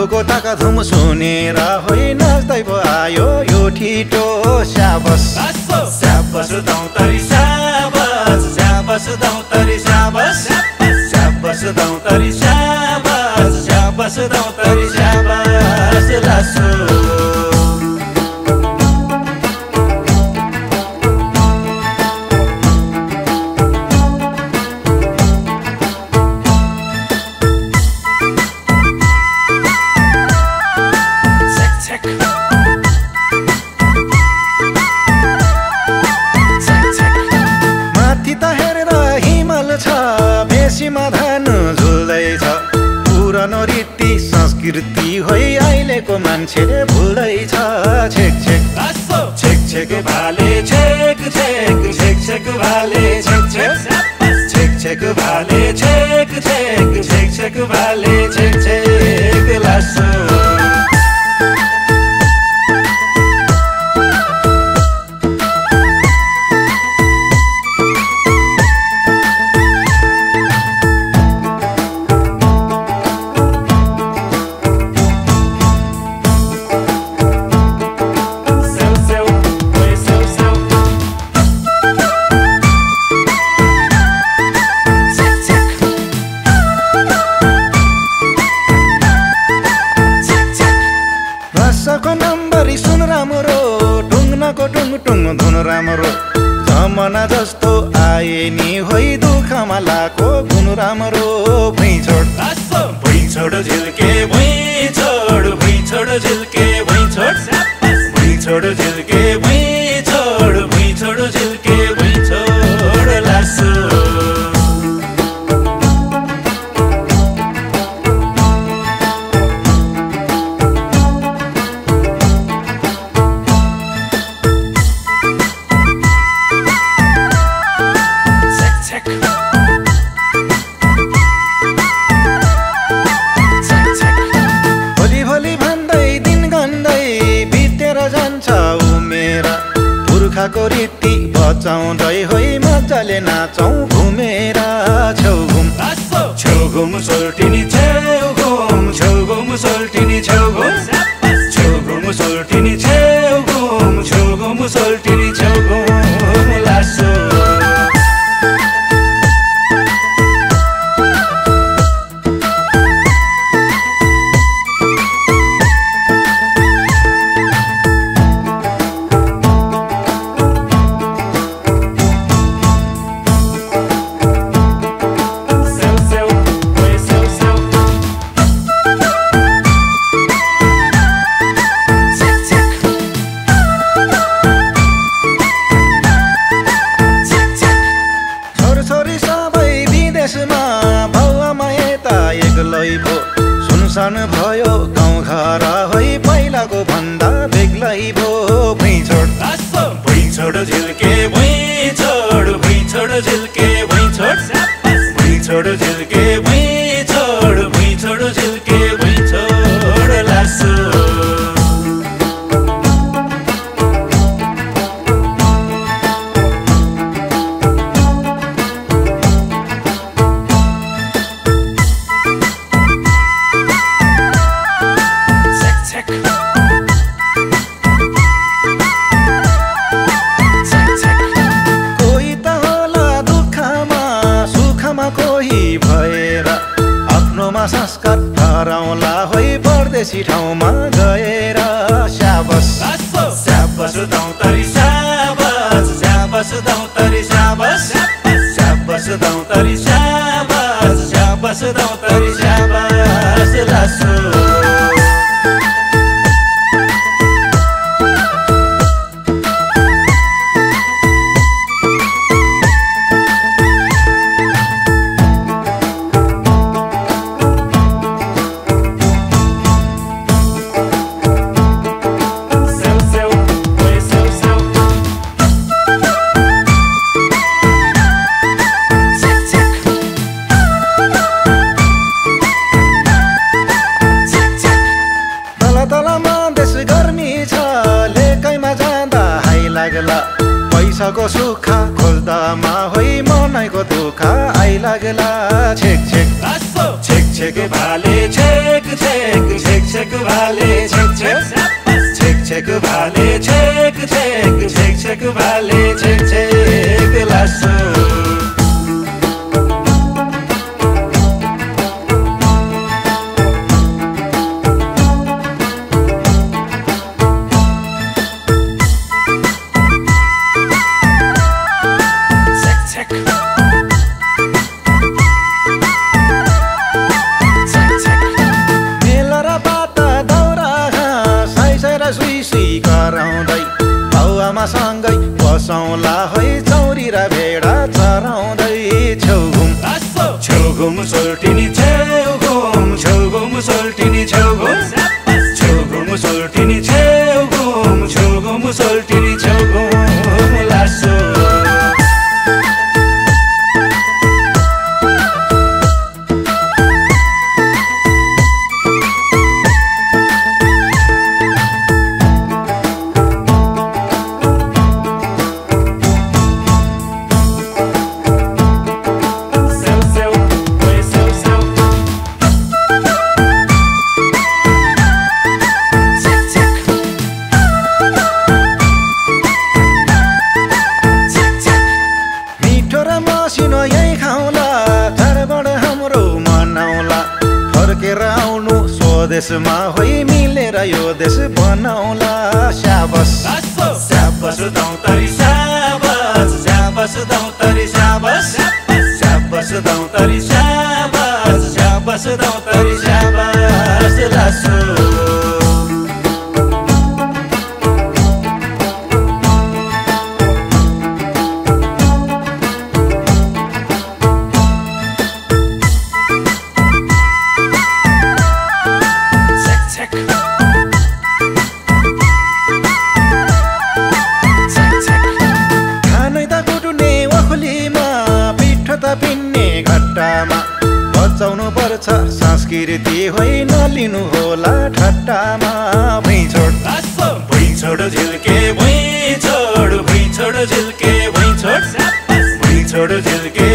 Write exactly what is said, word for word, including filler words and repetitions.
धुमोको ताका धुम सुनेर होइ नाच्दै पो आयो यो ठिटो स्याबस स्याबस दौतरी स्याबस स्याबस दौतरी स्याबस स्याबस दौतरी स्याबस स्याबस दौतरी स्याबस लासो धान झुल्दैछ पुरानो रीति संस्कृति होइ अहिलेको मान्छेले भुल्दैछ छेक छेक छेक छेक भाले छेक छेक छेक छेक भाले छेक छेक छेक छेक भाले छेक छेक छेक छेक भाले छेक छेक लासो लहसाको नम्बरी सुन राम्रो टुङ्गनको टुङ टुङ धुन राम्रो जमाना जस्तो आए नि होइ दुःखमा लाको गुण राम्रो भुइँ छोड भुइँ छोड झिल्के भुइँ छोड भुइँ छोड झिल्के भुइँ छोड भुइँ छोड झिल्के भुइँ छोड भुइँ छोड झिल्के भुइँ छोड लासो पुर्खाको रीति बचाउँदै होइ मजाले नाचौँ घुमेर छेउ घुम छेउ घुम सोल्टिनी छेउ घुम छेउ घुम सोल्टिनी छेउ घुम छेउ घुम सोल्टिनी छेउ घुम छेउ घुम सोल्टिनी छेउ घुम लासो सुनसान भयो गाउँ घर होइ पहिलाको भन्दा बेग्लै भो भुइँ छोड भुइँ छोड झिल्के भुइँ छोड भुइँ छोड झिल्के भुइँ छोड भुइँ छोड झिल्के भुइँ छोड भुइँ छोड झिल्के भुइँ छोड लासो संस्कार हराउँला होइ परदेशी ठाउँमा गएर स्याबस स्याबस दौतरी स्याबस स्याबस दौतरी स्याबस स्याबस दौतरी स्याबस स्याबस दौतरी स्याबस लासो पैसाको सुखा खोज्दामा होइ मनाइको दुःख आइलाग्ला छेक छेक छेक छेक भाले छेक छेक छेक छेक भाले छेक छेक छेक छेक भाले छेक छेक छेक छेक भाले छेक छेक लासो सँगै बसौँला है चौरी र भेडा चराउँदै छेउघुम छेउघुम सोल्टिनी छेउघुम छेउघुम सोल्टिनी छेउघुम छेउघुम सोल्टिनी छेउघुम छेउघुम सोल्टिनी छेउघुम लासो देशमा होइ मिलेर यो देश बनाउला शाबास शाबास दौतरी शाबास शाबास दौतरी शाबास शाबास दौतरी शाबास शाबास दौतरी शाबास लासो बचाउनु पर्छ संस्कृति होइन लिनु होला ठट्टामा भुइँछोड भुइँछोड झिल्के भुइँछोड भुइँछोड झिल्के भुइँछोड भुइँछोड झिल्के